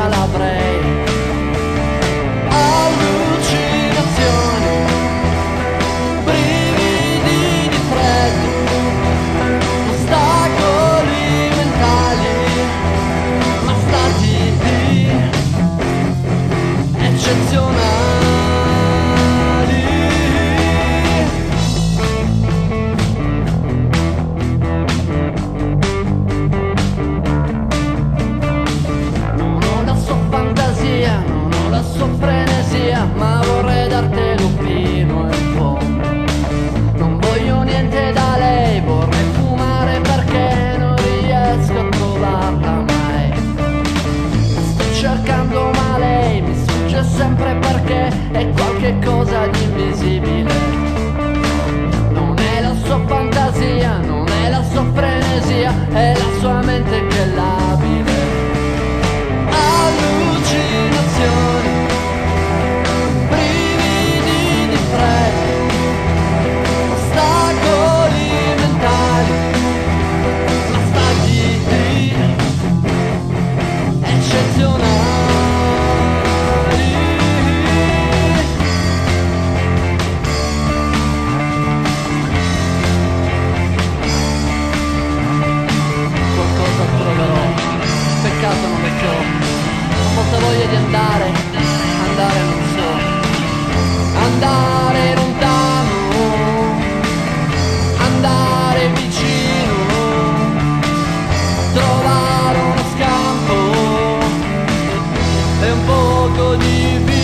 vita l'avrei. Allucinazioni, brividi di freddo, ostacoli mentali, ma stati eccezionali. Non ho la sua fantasia, non ho la sua frenesia, ma vorrei dartelo fino in fondo. Non voglio niente da lei, vorrei fumare perché non riesco a trovarla mai. Sto cercando ma lei mi sfugge sempre perché è qualche cosa di invisibile. Non è la sua fantasia, non è la sua frenesia, è la sua mente che è labile. Allucinazioni, brividi di freddo, ostacoli mentali, ma stati eccezionali. Qualcosa troverò, peccato non è che ho molta voglia di andare non so, andare lontano, andare vicino, trovare uno scampo e un poco di vino.